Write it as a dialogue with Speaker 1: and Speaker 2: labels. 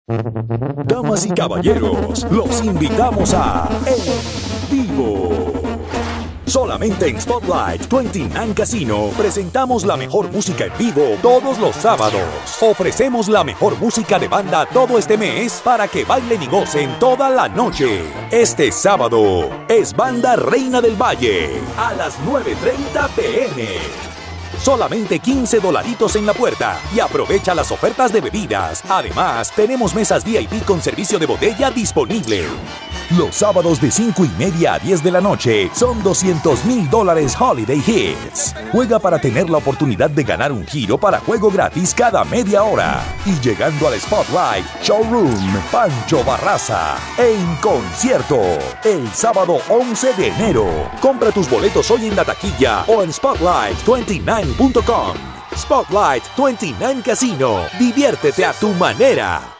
Speaker 1: Damas y caballeros, los invitamos a En Vivo. Solamente en Spotlight 29 Casino presentamos la mejor música en vivo todos los sábados. Ofrecemos la mejor música de banda todo este mes para que bailen y gocen toda la noche. Este sábado es Banda Reina del Valle a las 9:30 p.m. Solamente $15 en la puerta y aprovecha las ofertas de bebidas. Además, tenemos mesas VIP con servicio de botella disponible. Los sábados de 5:30 a 10 de la noche son $200,000 Holiday Hits. Juega para tener la oportunidad de ganar un giro para juego gratis cada media hora. Y llegando al Spotlight Showroom, Pancho Barraza en concierto el sábado 11 de enero. Compra tus boletos hoy en la taquilla o en Spotlight29.com. Spotlight 29 Casino. Diviértete a tu manera.